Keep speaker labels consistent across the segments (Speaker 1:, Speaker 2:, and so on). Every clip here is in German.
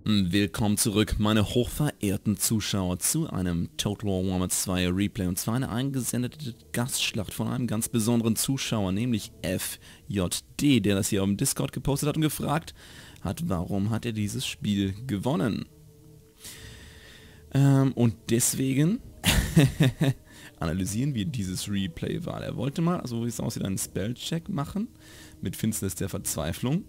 Speaker 1: Willkommen zurück, meine hochverehrten Zuschauer, zu einem Total War Warhammer 2 Replay, und zwar eine eingesendete Gastschlacht von einem ganz besonderen Zuschauer, nämlich FJD, der das hier auf dem Discord gepostet hat und gefragt hat, warum hat er dieses Spiel gewonnen. Und deswegen analysieren wir dieses Replay, weil er wollte mal, so wie es aussieht, einen Spellcheck machen mit Finsternis der Verzweiflung.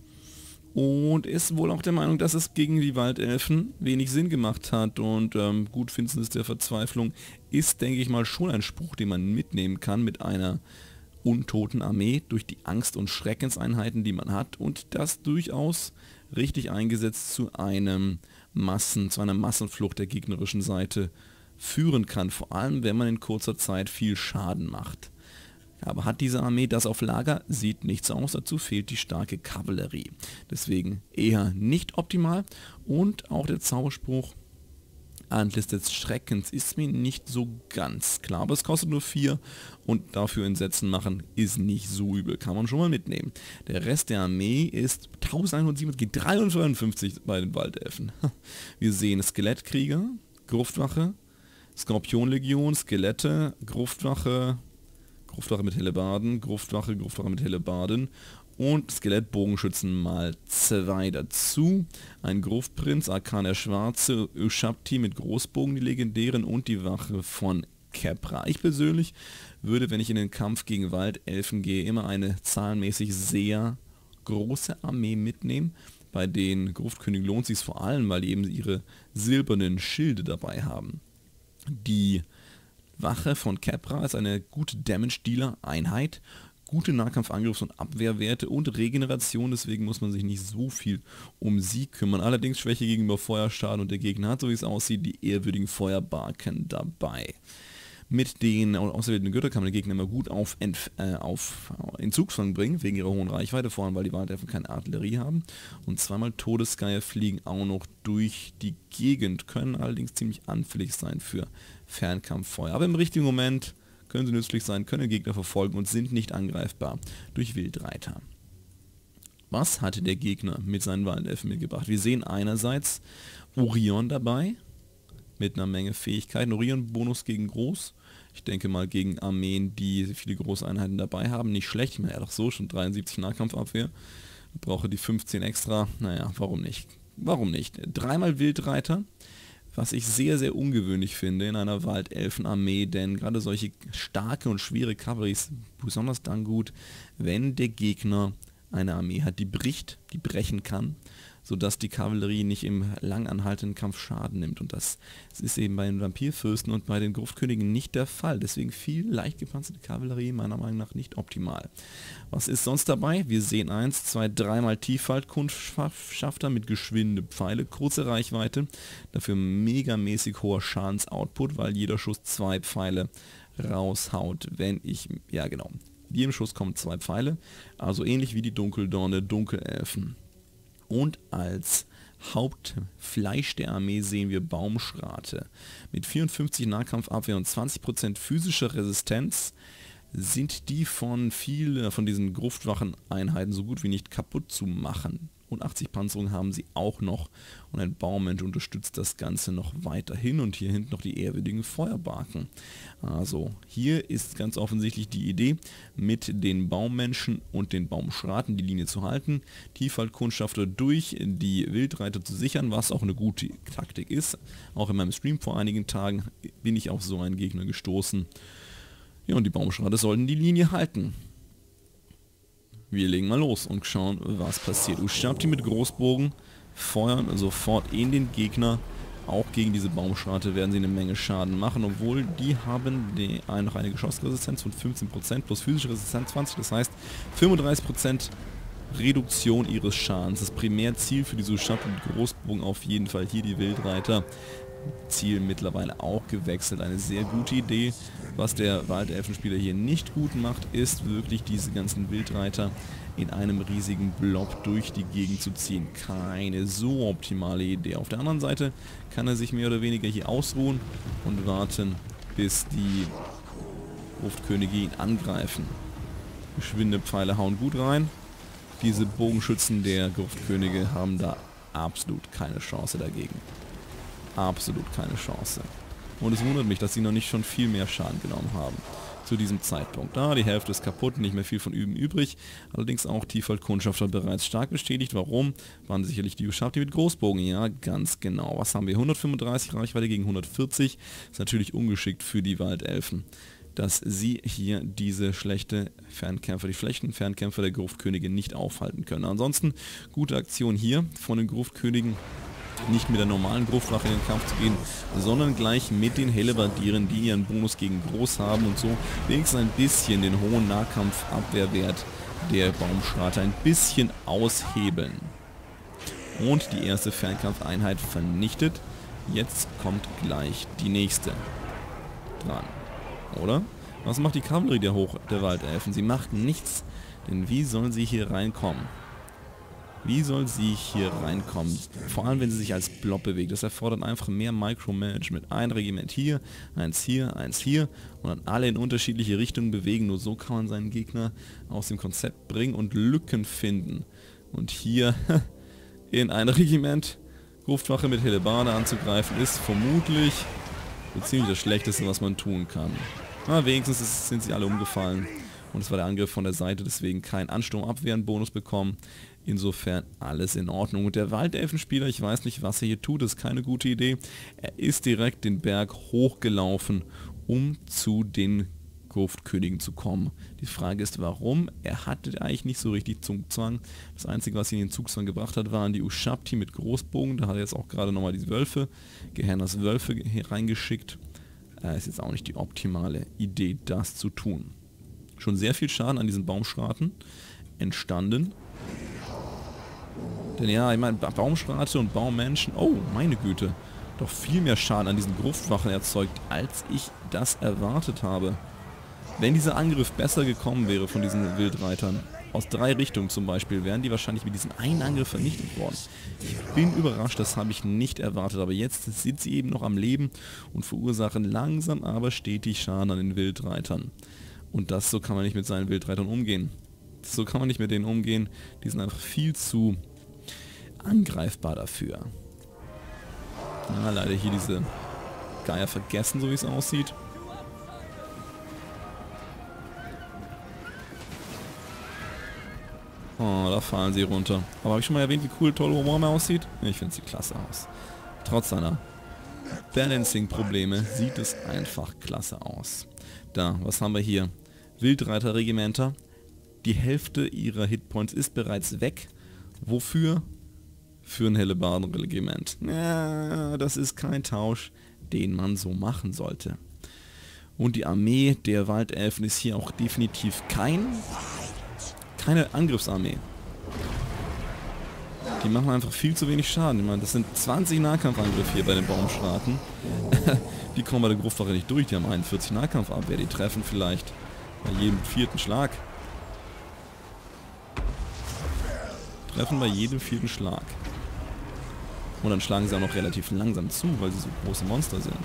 Speaker 1: Und ist wohl auch der Meinung, dass es gegen die Waldelfen wenig Sinn gemacht hat. Und gut, Finsternis der Verzweiflung ist, denke ich mal, schon ein Spruch, den man mitnehmen kann mit einer untoten Armee durch die Angst- und Schreckenseinheiten, die man hat. Und das durchaus richtig eingesetzt zu einer Massenflucht der gegnerischen Seite führen kann. Vor allem, wenn man in kurzer Zeit viel Schaden macht. Aber hat diese Armee das auf Lager? Sieht nicht so aus, dazu fehlt die starke Kavallerie. Deswegen eher nicht optimal. Und auch der Zauberspruch Antlitz des Schreckens ist mir nicht so ganz klar. Aber es kostet nur 4 und dafür in Sätzen machen ist nicht so übel. Kann man schon mal mitnehmen. Der Rest der Armee ist 1107 gegen 352 bei den Waldelfen. Wir sehen Skelettkrieger, Gruftwache, Skorpionlegion, Skelette, Gruftwache mit Hellebarden, Gruftwache mit Hellebarden und Skelettbogenschützen mal 2 dazu. Ein Gruftprinz, Arkan der Schwarze, Ushabti mit Großbogen, die legendären, und die Wache von Khepra. Ich persönlich würde, wenn ich in den Kampf gegen Waldelfen gehe, immer eine zahlenmäßig sehr große Armee mitnehmen. Bei den Gruftkönigen lohnt sich vor allem, weil die eben ihre silbernen Schilde dabei haben. Die Wache von Khepra ist eine gute Damage-Dealer-Einheit, gute Nahkampfangriffs- und Abwehrwerte und Regeneration, deswegen muss man sich nicht so viel um sie kümmern. Allerdings Schwäche gegenüber Feuerschaden, und der Gegner hat, so wie es aussieht, die ehrwürdigen Feuerbarken dabei. Mit den auserwählten Götter kann man den Gegner immer gut in Zugzwang bringen, wegen ihrer hohen Reichweite, vor allem weil die Waldelfen keine Artillerie haben. Und 2-mal Todesgeier fliegen auch noch durch die Gegend, können allerdings ziemlich anfällig sein für Fernkampffeuer. Aber im richtigen Moment können sie nützlich sein, können den Gegner verfolgen und sind nicht angreifbar durch Wildreiter. Was hatte der Gegner mit seinen Waldelfen mitgebracht? Wir sehen einerseits Orion dabei, mit einer Menge Fähigkeiten. Orion-Bonus gegen Groß. Ich denke mal gegen Armeen, die viele Großeinheiten dabei haben. Nicht schlecht. Ich meine, er hat doch so schon 73 Nahkampfabwehr. Brauche die 15 extra. Naja, warum nicht? Warum nicht? 3-mal Wildreiter. Was ich sehr, sehr ungewöhnlich finde in einer Waldelfenarmee, denn gerade solche starke und schwere Kavallerie ist besonders dann gut, wenn der Gegner eine Armee hat, die brechen kann, sodass die Kavallerie nicht im lang anhaltenden Kampf Schaden nimmt. Und das ist eben bei den Vampirfürsten und bei den Gruftkönigen nicht der Fall. Deswegen viel leicht gepanzerte Kavallerie meiner Meinung nach nicht optimal. Was ist sonst dabei? Wir sehen 1, 2, 3-mal Tieffaltkundschafter mit geschwindende Pfeile, kurze Reichweite, dafür megamäßig hoher Schadensoutput, weil jeder Schuss 2 Pfeile raushaut. Jedem Schuss kommen 2 Pfeile, also ähnlich wie die Dunkeldorne Dunkelelfen. Und als Hauptfleisch der Armee sehen wir Baumschrate. Mit 54 Nahkampfabwehr und 20% physischer Resistenz sind die von diesen Gruftwachen-Einheiten so gut wie nicht kaputt zu machen. Und 80 Panzerung haben sie auch noch, und ein Baummensch unterstützt das Ganze noch weiterhin, und hier hinten noch die ehrwürdigen Feuerbarken. Also hier ist ganz offensichtlich die Idee, mit den Baummenschen und den Baumschraten die Linie zu halten, Tieffaltkundschafter durch die Wildreiter zu sichern, was auch eine gute Taktik ist. Auch in meinem Stream vor einigen Tagen bin ich auf so einen Gegner gestoßen. Ja, und die Baumschrate sollten die Linie halten. Wir legen mal los und schauen, was passiert. Ushabti mit Großbogen feuern sofort in den Gegner. Auch gegen diese Baumschrate werden sie eine Menge Schaden machen, obwohl die haben noch eine Geschossresistenz von 15% plus physische Resistenz 20%, das heißt 35% Reduktion ihres Schadens. Das Primärziel für diese Ushabti mit Großbogen auf jeden Fall hier die Wildreiter. Ziel mittlerweile auch gewechselt. Eine sehr gute Idee. Was der Waldelfenspieler hier nicht gut macht, ist wirklich diese ganzen Wildreiter in einem riesigen Blob durch die Gegend zu ziehen. Keine so optimale Idee. Auf der anderen Seite kann er sich mehr oder weniger hier ausruhen und warten, bis die Gruftkönige ihn angreifen. Geschwinde Pfeile hauen gut rein. Diese Bogenschützen der Gruftkönige haben da absolut keine Chance dagegen. Absolut keine Chance. Und es wundert mich, dass sie noch nicht schon viel mehr Schaden genommen haben. Zu diesem Zeitpunkt. Die Hälfte ist kaputt, nicht mehr viel von Üben übrig. Allerdings auch Tiefwald-Kundschafter bereits stark bestätigt. Warum? Waren sicherlich die Ushabti mit Großbogen. Ja, ganz genau. Was haben wir? 135 Reichweite gegen 140. Ist natürlich ungeschickt für die Waldelfen, dass sie hier diese schlechte Fernkämpfer, die schlechten Fernkämpfer der Gruftkönige nicht aufhalten können. Ansonsten gute Aktion hier von den Gruftkönigen, nicht mit der normalen Gruftwache in den Kampf zu gehen, sondern gleich mit den Hellebardieren, die ihren Bonus gegen Groß haben und so wenigstens ein bisschen den hohen Nahkampfabwehrwert der Baumschrate ein bisschen aushebeln. Und die erste Fernkampfeinheit vernichtet. Jetzt kommt gleich die nächste dran. Oder? Was macht die Kavallerie der Waldelfen? Sie macht nichts. Denn wie soll sie hier reinkommen? Wie soll sie hier reinkommen? Vor allem, wenn sie sich als Blob bewegt. Das erfordert einfach mehr Micromanagement. Ein Regiment hier, eins hier und dann alle in unterschiedliche Richtungen bewegen. Nur so kann man seinen Gegner aus dem Konzept bringen und Lücken finden. Und hier in ein Regiment Gruftwache mit Hellebarde anzugreifen, ist vermutlich so ziemlich das Schlechteste, was man tun kann. Wenigstens sind sie alle umgefallen. Und es war der Angriff von der Seite, deswegen kein Ansturm-Abwehren-Bonus bekommen. Insofern alles in Ordnung. Und der Waldelfenspieler, ich weiß nicht, was er hier tut, ist keine gute Idee. Er ist direkt den Berg hochgelaufen, um zu den Gruftkönigen zu kommen. Die Frage ist, warum? Er hatte eigentlich nicht so richtig Zugzwang. Das Einzige, was ihn in den Zugzwang gebracht hat, waren die Ushabti mit Großbogen. Da hat er jetzt auch gerade nochmal die Wölfe, Gehennas Wölfe reingeschickt. Ist jetzt auch nicht die optimale Idee, das zu tun. Schon sehr viel Schaden an diesen Baumschraten entstanden. Denn ja, ich meine, Baumschrate und Baummenschen, oh meine Güte, doch viel mehr Schaden an diesen Gruftwachen erzeugt, als ich das erwartet habe. Wenn dieser Angriff besser gekommen wäre von diesen Wildreitern, aus 3 Richtungen zum Beispiel, wären die wahrscheinlich mit diesem einen Angriff vernichtet worden. Ich bin überrascht, das habe ich nicht erwartet, aber jetzt sind sie eben noch am Leben und verursachen langsam aber stetig Schaden an den Wildreitern. Und so kann man nicht mit seinen Wildreitern umgehen. So kann man nicht mit denen umgehen. Die sind einfach viel zu angreifbar dafür. Leider hier diese Geier vergessen, so wie es aussieht. Oh, da fallen sie runter. Aber habe ich schon mal erwähnt, wie cool Tolo Warmer aussieht? Ich finde sie klasse aus. Trotz seiner Balancing-Probleme sieht es einfach klasse aus. Was haben wir hier? Wildreiterregimenter. Die Hälfte ihrer Hitpoints ist bereits weg. Wofür? Für ein Hellebardenregiment. Ja, das ist kein Tausch, den man so machen sollte. Und die Armee der Waldelfen ist hier auch definitiv keine Angriffsarmee. Die machen einfach viel zu wenig Schaden. Ich meine, das sind 20 Nahkampfangriffe hier bei den Baumschraten. Die kommen bei der Gruftwache nicht durch. Die haben 41 Nahkampfabwehr. Die treffen vielleicht bei jedem 4. Schlag. Treffen bei jedem 4. Schlag. Und dann schlagen sie auch noch relativ langsam zu, weil sie so große Monster sind.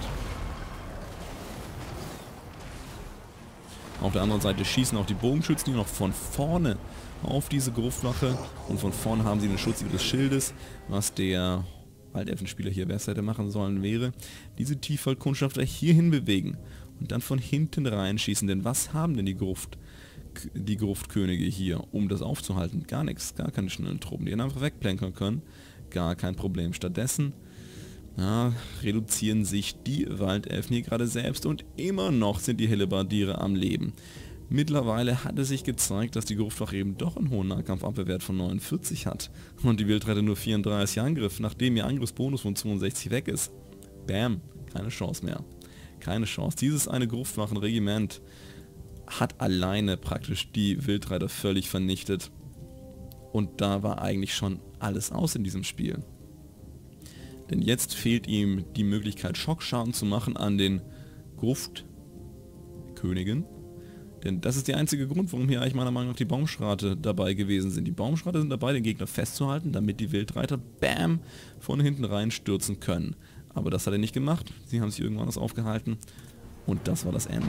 Speaker 1: Auf der anderen Seite schießen auch die Bogenschützen hier noch von vorne auf diese Gruftwache. Und von vorne haben sie den Schutz ihres Schildes, was der Waldelfenspieler hier besser hätte machen sollen, wäre diese Tiefwaldkundschafter hierhin bewegen und dann von hinten reinschießen. Denn was haben denn die Gruftkönige hier, um das aufzuhalten? Gar nichts, gar keine schnellen Truppen, die dann einfach wegplänkern können. Gar kein Problem. Stattdessen reduzieren sich die Waldelfen hier gerade selbst und immer noch sind die Hellebardiere am Leben. Mittlerweile hat es sich gezeigt, dass die Gruftwache eben doch einen hohen Nahkampfabwehrwert von 49 hat und die Wildreiter nur 34 Angriff, nachdem ihr Angriffsbonus von 62 weg ist. Bam, keine Chance mehr. Keine Chance. Dieses eine Gruftwachenregiment hat alleine praktisch die Wildreiter völlig vernichtet. Und da war eigentlich schon alles aus in diesem Spiel. Denn jetzt fehlt ihm die Möglichkeit, Schockschaden zu machen an den Gruftkönigen. Denn das ist der einzige Grund, warum hier eigentlich meiner Meinung nach die Baumschrate dabei gewesen sind. Die Baumschrate sind dabei, den Gegner festzuhalten, damit die Wildreiter, bam, von hinten rein stürzen können. Aber das hat er nicht gemacht. Sie haben sich irgendwann anders aufgehalten. Und das war das Ende.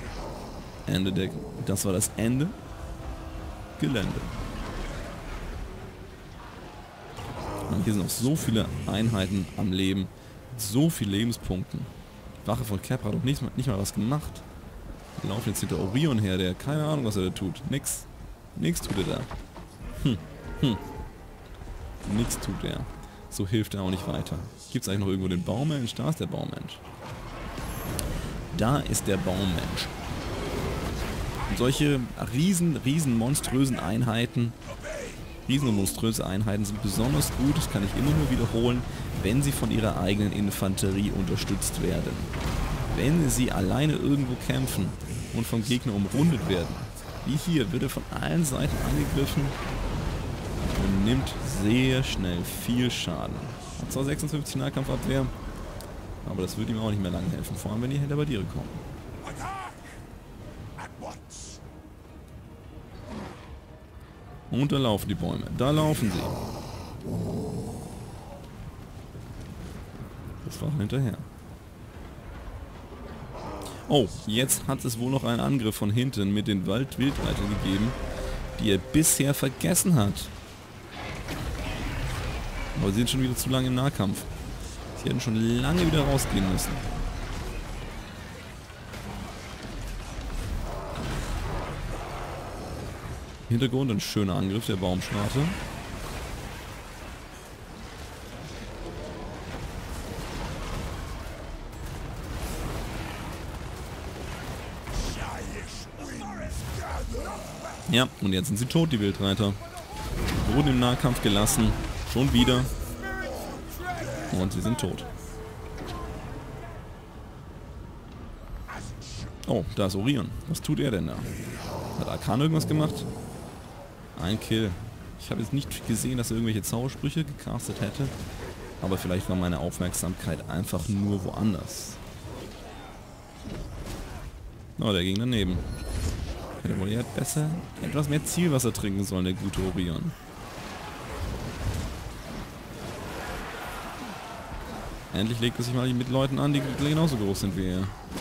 Speaker 1: Das war das Ende. Gelände. Und hier sind noch so viele Einheiten am Leben. So viele Lebenspunkten. Die Wache von Capra hat doch nicht mal was gemacht. Wir laufen jetzt hinter Orion her, der keine Ahnung, was er da tut. Nix. Nix tut er da. Nix tut er. So hilft er auch nicht weiter. Gibt es eigentlich noch irgendwo den Baumensch? Da ist der Baumensch. Da ist der Baumensch. Und solche riesen monströsen Einheiten, riesen und monströse Einheiten sind besonders gut, das kann ich immer nur wiederholen, wenn sie von ihrer eigenen Infanterie unterstützt werden. Wenn sie alleine irgendwo kämpfen und vom Gegner umrundet werden, wie hier, wird er von allen Seiten angegriffen und nimmt sehr schnell viel Schaden. Hat zwar 56 Nahkampfabwehr, aber das wird ihm auch nicht mehr lange helfen, vor allem wenn die Hellebardiere kommen. Und da laufen die Bäume. Da laufen sie. Das war hinterher. Oh, jetzt hat es wohl noch einen Angriff von hinten mit den Wildreitern gegeben, die er bisher vergessen hat. Aber sie sind schon wieder zu lange im Nahkampf. Sie hätten schon lange wieder rausgehen müssen. Hintergrund ein schöner Angriff der Baumschrate. Ja, und jetzt sind sie tot, die Wildreiter. Wurden im Nahkampf gelassen. Schon wieder. Und sie sind tot. Oh, da ist Orion. Was tut er denn da? Hat Arkan irgendwas gemacht? Ein Kill. Ich habe jetzt nicht gesehen, dass er irgendwelche Zaubersprüche gecastet hätte. Aber vielleicht war meine Aufmerksamkeit einfach nur woanders. Oh, der ging daneben. Hätte wohl ja besser etwas mehr Zielwasser trinken sollen, der gute Orion. Endlich legt er sich mal mit Leuten an, die genauso groß sind wie er.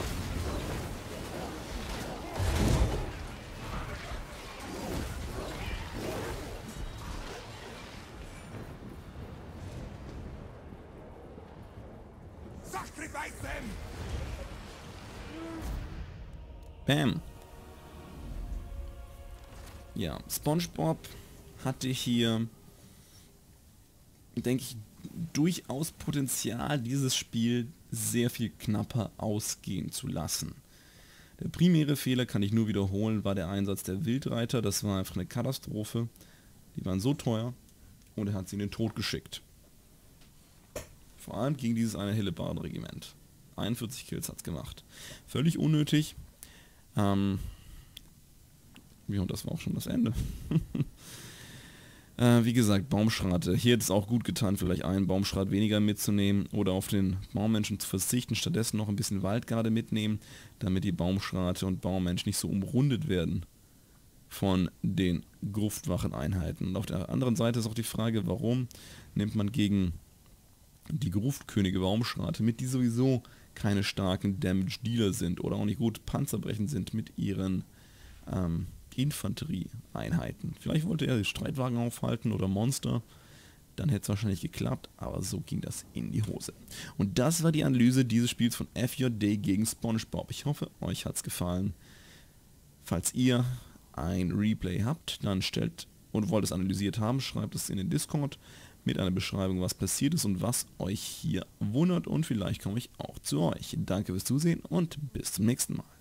Speaker 1: Bam. Ja, SpongeBob hatte hier, denke ich, durchaus Potenzial, dieses Spiel sehr viel knapper ausgehen zu lassen. Der primäre Fehler, kann ich nur wiederholen, war der Einsatz der Wildreiter. Das war einfach eine Katastrophe. Die waren so teuer und er hat sie in den Tod geschickt. Vor allem gegen dieses eine Hellebardenregiment. 41 Kills hat es gemacht. Völlig unnötig. Ja, und das war auch schon das Ende. Wie gesagt, Baumschrate. Hier hätte es auch gut getan, vielleicht einen Baumschrat weniger mitzunehmen oder auf den Baummenschen zu verzichten, stattdessen noch ein bisschen Waldgarde mitnehmen, damit die Baumschrate und Baummenschen nicht so umrundet werden von den Gruftwacheneinheiten. Und auf der anderen Seite ist auch die Frage, warum nimmt man gegen die Gruftkönige Baumschrate mit, die sowieso keine starken Damage-Dealer sind oder auch nicht gut panzerbrechend sind mit ihren Infanterieeinheiten. Vielleicht wollte er die Streitwagen aufhalten oder Monster, dann hätte es wahrscheinlich geklappt, aber so ging das in die Hose. Und das war die Analyse dieses Spiels von FJD gegen SpongeBob. Ich hoffe, euch hat es gefallen. Falls ihr ein Replay habt, dann stellt und wollt es analysiert haben, schreibt es in den Discord mit einer Beschreibung, was passiert ist und was euch hier wundert, und vielleicht komme ich auch zu euch. Danke fürs Zusehen und bis zum nächsten Mal.